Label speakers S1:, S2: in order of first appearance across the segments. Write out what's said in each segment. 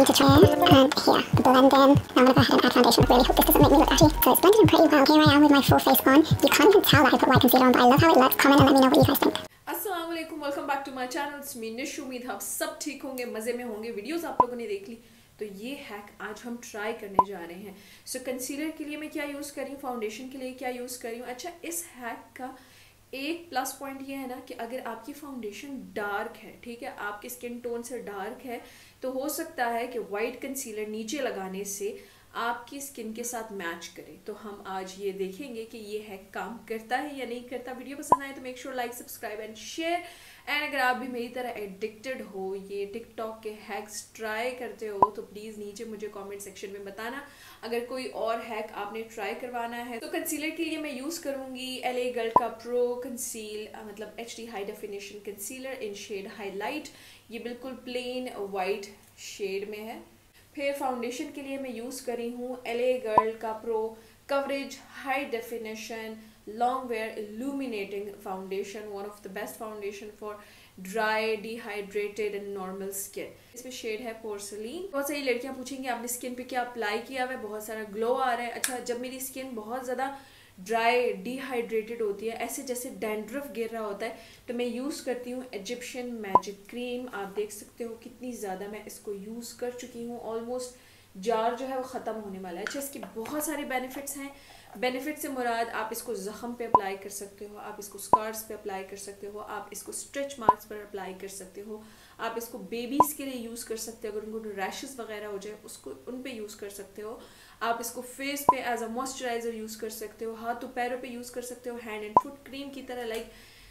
S1: to try and here, the blend in. Now I'm going to go ahead and add foundation. I really hope this doesn't make me look ashy. So it's blended in pretty well. Here I am with my full face on. You can't even tell that I put white concealer on, but I love how it looks. Comment and let me know what you guys think.
S2: अस्सलाम वालेकुम, welcome back to my channel. It's me Nishu. उम्मीद आप सब ठीक होंगे, मज़े में होंगे। वीडियोस आप लोगों ने देख ली तो ये हैक आज हम ट्राई करने जा रहे हैं। सो कंसीलर के लिए मैं क्या यूज़ कर रही हूँ, फाउंडेशन के लिए क्या यूज़ कर रही हूँ। अच्छा, इस हैक का एक प्लस पॉइंट ये है ना कि अगर आपकी फाउंडेशन डार्क है, ठीक है, आपकी स्किन टोन से डार्क है, तो हो सकता है कि वाइट कंसीलर नीचे लगाने से आपकी स्किन के साथ मैच करे। तो हम आज ये देखेंगे कि ये हैक काम करता है या नहीं करता। वीडियो पसंद आए तो make sure like, subscribe and share. And अगर आप भी मेरी तरह एडिक्टेड हो, ये टिकटॉक के हैक्स ट्राई करते हो, तो प्लीज़ नीचे मुझे कमेंट सेक्शन में बताना अगर कोई और हैक आपने ट्राई करवाना है। तो कंसीलर के लिए मैं यूज़ करूँगी LA गर्ल का प्रो कंसील, मतलब HD high definition concealer in shade highlight. ये बिल्कुल प्लेन वाइट शेड में है। फिर फाउंडेशन के लिए मैं यूज़ करी हूँ LA गर्ल का pro coverage high definition long wear illuminating foundation, one of the best foundation for dry, dehydrated and normal skin. इसमें शेड है पोर्सलीन। बहुत सारी लड़कियां पूछेंगी आपने स्किन पे क्या अप्लाई किया हुआ है, बहुत सारा ग्लो आ रहा है। अच्छा, जब मेरी स्किन बहुत ज़्यादा ड्राई, डिहाइड्रेटेड होती है, ऐसे जैसे डैंड्रफ गिर रहा होता है, तो मैं यूज़ करती हूँ इजिप्शियन मैजिक क्रीम। आप देख सकते हो कितनी ज़्यादा मैं इसको यूज़ कर चुकी हूँ। ऑलमोस्ट जार जो है वो ख़त्म होने वाला है। अच्छा, इसके बहुत सारे बेनिफिट्स हैं। बेनिफिट से मुराद आप इसको ज़ख़म पे अप्लाई कर सकते हो, आप इसको स्कार्स पे अप्लाई कर सकते हो, आप इसको स्ट्रेच मार्क्स पर अप्लाई कर सकते हो, आप इसको बेबीज़ के लिए यूज़ कर सकते हो, अगर उनको रैशेस वगैरह हो जाए उसको उन पे यूज़ कर सकते हो। आप इसको फेस पे एज अ मॉइस्चराइज़र यूज़ कर सकते हो, हाथों पैरों पे यूज़ कर सकते हो, हैंड एंड फुट क्रीम की तरह। लाइक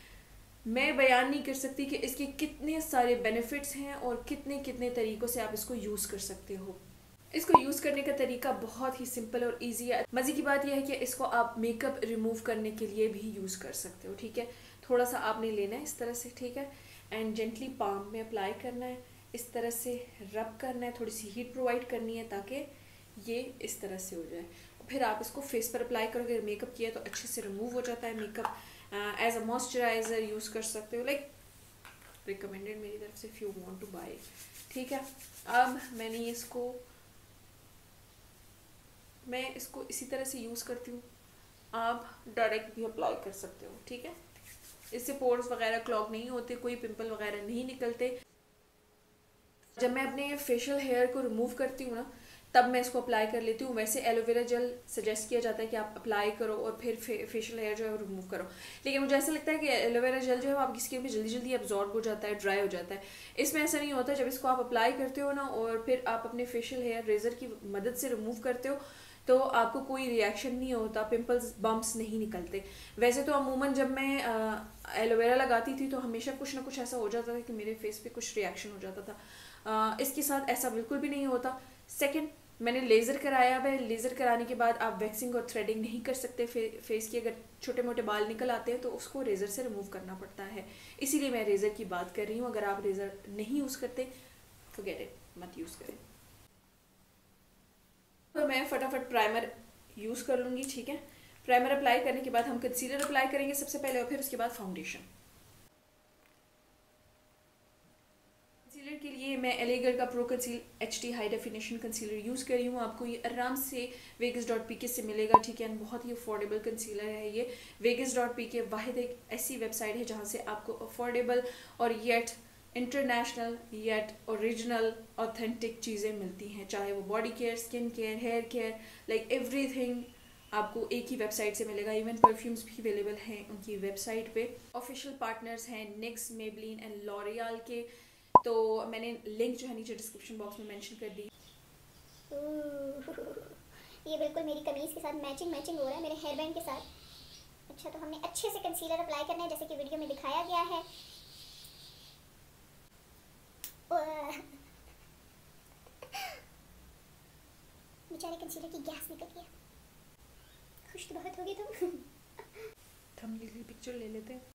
S2: मैं बयान नहीं कर सकती कि इसके कितने सारे बेनिफिट्स हैं और कितने कितने तरीक़ों से आप इसको यूज़ कर सकते हो। इसको यूज़ करने का तरीका बहुत ही सिंपल और इजी है। मज़े की बात यह है कि इसको आप मेकअप रिमूव करने के लिए भी यूज़ कर सकते हो, ठीक है। थोड़ा सा आपने लेना है इस तरह से, ठीक है, एंड जेंटली पाम में अप्लाई करना है, इस तरह से रब करना है, थोड़ी सी हीट प्रोवाइड करनी है ताकि ये इस तरह से हो जाए। फिर आप इसको फेस पर अप्लाई करोगे, अगर मेकअप किया तो अच्छे से रिमूव हो जाता है makeup. As a moisturiser use कर सकते हो, लाइक रिकमेंडेड मेरी तरफ से, if you want to buy, ठीक है। अब मैं इसको इसी तरह से यूज़ करती हूँ, आप डायरेक्ट भी अप्लाई कर सकते हो, ठीक है। इससे पोर्स वगैरह क्लॉग नहीं होते, कोई पिंपल वगैरह नहीं निकलते। जब मैं अपने फेशियल हेयर को रिमूव करती हूँ ना, तब मैं इसको अप्लाई कर लेती हूँ। वैसे एलोवेरा जेल सजेस्ट किया जाता है कि आप अप्लाई करो और फिर फेशियल हेयर जो है वो रिमूव करो, लेकिन मुझे ऐसा लगता है कि एलोवेरा जेल जो है वो आपकी स्किन में जल्दी जल्दी एब्जॉर्ब हो जाता है, ड्राई हो जाता है। इसमें ऐसा नहीं होता। जब इसको आप अप्लाई करते हो ना और फिर आप अपने फेशियल हेयर रेज़र की मदद से रिमूव करते हो तो आपको कोई रिएक्शन नहीं होता, पिंपल्स बम्प्स नहीं निकलते। वैसे तो अमूमन जब मैं एलोवेरा लगाती थी तो हमेशा कुछ ना कुछ ऐसा हो जाता था कि मेरे फेस पे कुछ रिएक्शन हो जाता था। इसके साथ ऐसा बिल्कुल भी नहीं होता। सेकंड, मैंने लेज़र कराया है। लेज़र कराने के बाद आप वैक्सिंग और थ्रेडिंग नहीं कर सकते फेस की। अगर छोटे मोटे बाल निकल आते हैं तो उसको रेज़र से रिमूव करना पड़ता है, इसीलिए मैं रेज़र की बात कर रही हूँ। अगर आप रेज़र नहीं यूज़ करते, फॉरगेट इट, मत यूज़ करें। तो मैं फटाफट प्राइमर यूज़ कर लूँगी, ठीक है। प्राइमर अप्लाई करने के बाद हम कंसीलर अप्लाई करेंगे सबसे पहले और फिर उसके बाद फाउंडेशन। कंसीलर के लिए मैं LA गर्ल का pro conceal HD high definition concealer use कर रही हूँ। आपको ये आराम से vegas.pk से मिलेगा, ठीक है। बहुत ही अफोर्डेबल कंसीलर है ये। vegas.pk वाहिद एक ऐसी वेबसाइट है जहाँ से आपको अफोर्डेबल और yet international yet original authentic चीज़ें मिलती हैं, चाहे वो body care, skin care, hair care, like everything आपको एक ही वेबसाइट से मिलेगा। इवन परफ्यूम्स भी अवेलेबल हैं उनकी वेबसाइट पे। ऑफिशियल पार्टनर्स हैं NYX, मेबलिन एंड लॉरियल के। तो मैंने लिंक जो है नीचे डिस्क्रिप्शन बॉक्स में मेंशन कर दी।
S1: ये बिल्कुल मेरी कमीज़ के साथ मैचिंग हो रहा है, मेरे हेयर बैंड के साथ। अच्छा, तो हमने अच्छे से कंसीलर अप्लाई करना है जैसे कि वीडियो में दिखाया गया है। बेचारे कंसीलर की गैस निकल गया। खुश तो बहुत होगी तुम।
S2: थंबनेल पिक्चर ले लेते हैं।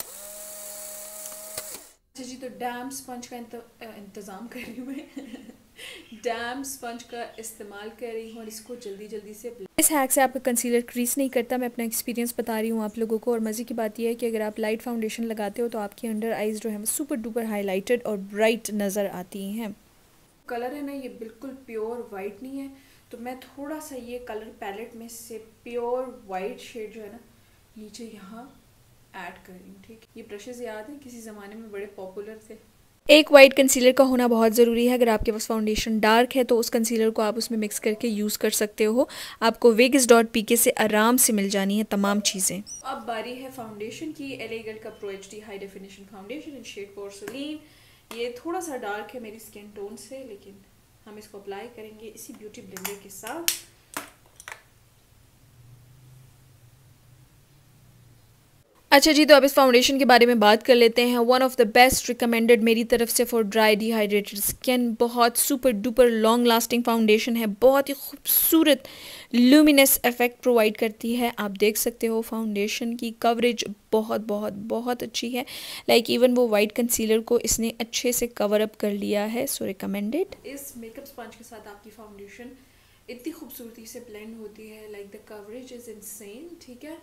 S2: अच्छा जी, तो डैम स्पंज का इंतज़ाम कर रही हूँ मैं। डैम स्पंज का इस्तेमाल कर रही हूँ और इसको जल्दी जल्दी से। इस हैक से आपका कंसीलर क्रीज नहीं करता। मैं अपना एक्सपीरियंस बता रही हूँ आप लोगों को। और मज़े की बात यह है कि अगर आप लाइट फाउंडेशन लगाते हो तो आपकी अंडर आइज़ जो है वो सुपर डुपर हाईलाइटेड और ब्राइट नज़र आती हैं। कलर है ना ये बिल्कुल प्योर वाइट नहीं है, तो मैं थोड़ा सा ये कलर पैलेट में से प्योर वाइट शेड जो है ना नीचे यहाँ ऐड कर रही हूँ। ठीक, ये ब्रशेस याद है किसी ज़माने में बड़े पॉपुलर थे। एक वाइट कंसीलर का होना बहुत ज़रूरी है। अगर आपके पास फाउंडेशन डार्क है तो उस कंसीलर को आप उसमें मिक्स करके यूज़ कर सकते हो। आपको wigs.pk से आराम से मिल जानी है तमाम चीज़ें। अब बारी है फाउंडेशन की। LA Girl का Pro HD high definition foundation in shade porcelain. ये थोड़ा सा डार्क है मेरी स्किन टोन से, लेकिन हम इसको अप्लाई करेंगे इसी ब्यूटी ब्लेंडर के साथ। अच्छा जी, तो अब इस फाउंडेशन के बारे में बात कर लेते हैं। One of the best recommended मेरी तरफ से फॉर ड्राई डिहाइड्रेटेड स्किन। बहुत super duper long lasting foundation है, बहुत ही खूबसूरत लुमिनस इफेक्ट प्रोवाइड करती है। आप देख सकते हो फाउंडेशन की कवरेज बहुत बहुत बहुत अच्छी है। लाइक इवन वो वाइट कंसीलर को इसने अच्छे से कवर अप कर लिया है। So recommended. इस मेकअप स्पंज के साथ आपकी फाउंडेशन इतनी खूबसूरती से ब्लेंड होती है, like the coverage is insane. ठीक है,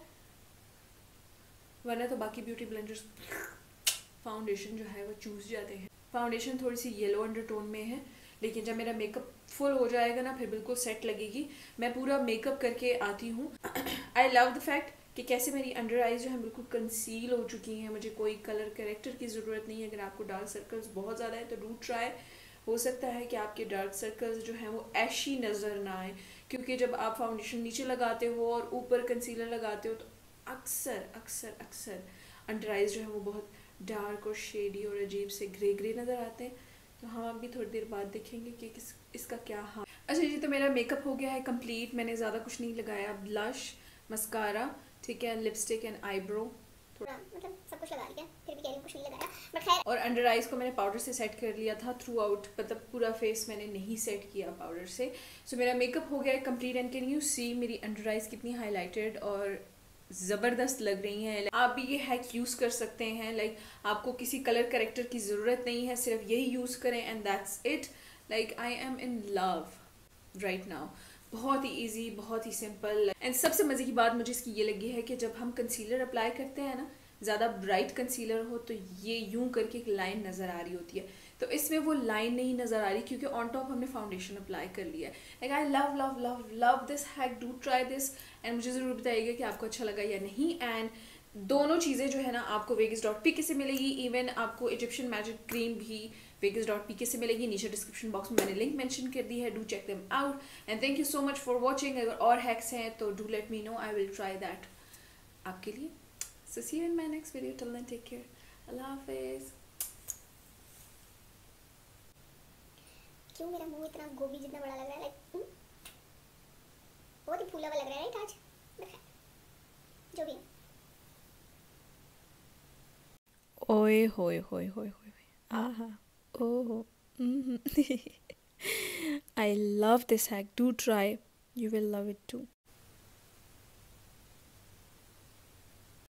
S2: वरना तो बाकी ब्यूटी ब्लेंडर्स फाउंडेशन जो है वो चूस जाते हैं। फाउंडेशन थोड़ी सी येलो अंडरटोन में है, लेकिन जब मेरा मेकअप फुल हो जाएगा ना फिर बिल्कुल सेट लगेगी। मैं पूरा मेकअप करके आती हूँ। आई लव द फैक्ट कि कैसे मेरी अंडर आईज जो है बिल्कुल कंसील हो चुकी हैं। मुझे कोई कलर करेक्टर की ज़रूरत नहीं है। अगर आपको डार्क सर्कल्स बहुत ज़्यादा है तो डू ट्राई। हो सकता है कि आपके डार्क सर्कल्स जो हैं वो ऐशी नज़र ना आए, क्योंकि जब आप फाउंडेशन नीचे लगाते हो और ऊपर कंसीलर लगाते हो तो अक्सर अक्सर अक्सर अंडर आइज जो है वो बहुत डार्क और शेडी और अजीब से ग्रे ग्रे नज़र आते हैं। तो हम अभी थोड़ी देर बाद देखेंगे कि इसका क्या हाल। अच्छा जी, तो मेरा मेकअप हो गया है कंप्लीट। मैंने ज़्यादा कुछ नहीं लगाया। ब्लश, मस्कारा, ठीक है, लिपस्टिक एंड आईब्रो,
S1: मतलब सब कुछ लगा लिया, फिर भी कह रही हूं कुछ नहीं लगाया, बट खैर।
S2: और अंडर आइज को मैंने पाउडर से सेट कर लिया था थ्रू आउट, मतलब पूरा फेस मैंने नहीं सेट किया पाउडर से। सो मेरा मेकअप हो गया है complete and can you see मेरी अंडर आइज कितनी हाईलाइटेड और ज़बरदस्त लग रही हैं। आप भी ये हैक यूज़ कर सकते हैं। लाइक आपको किसी कलर करेक्टर की ज़रूरत नहीं है, सिर्फ यही यूज़ करें and that's it. Like I am in love right now. बहुत ही इजी, बहुत ही सिंपल। एंड सबसे मज़े की बात मुझे इसकी ये लगी है कि जब हम कंसीलर अप्लाई करते हैं ना, ज़्यादा ब्राइट कंसीलर हो तो ये यूं करके एक लाइन नज़र आ रही होती है, तो इसमें वो लाइन नहीं नज़र आ रही क्योंकि ऑन टॉप हमने फाउंडेशन अप्लाई कर लिया है। Like I love love love love this hack. Do try this and मुझे ज़रूर बताइएगा कि आपको अच्छा लगा या नहीं। एंड दोनों चीज़ें जो है ना आपको wigs.pk से मिलेगी। इवन आपको इजिप्शियन मैजिक क्रीम भी wigs.pk से मिलेगी। नीचे डिस्क्रिप्शन बॉक्स में मैंने लिंक मेंशन कर दी है। Do check them out and thank you so much for watching. अगर और हैक्स हैं तो do let me know, I will try that आपके लिए। So see you in my next video. Till then, take care. Allah Hafiz.
S1: क्यों मेरा मुंह इतना गोभी जितना बड़ा लग रहा है? लाइक बहुत ही फूला हुआ लग रहा है राइट आज, जो भी है।
S2: ओए होए होए होए होए, आहा, ओहो, I love this hack. Do try. You will love it too.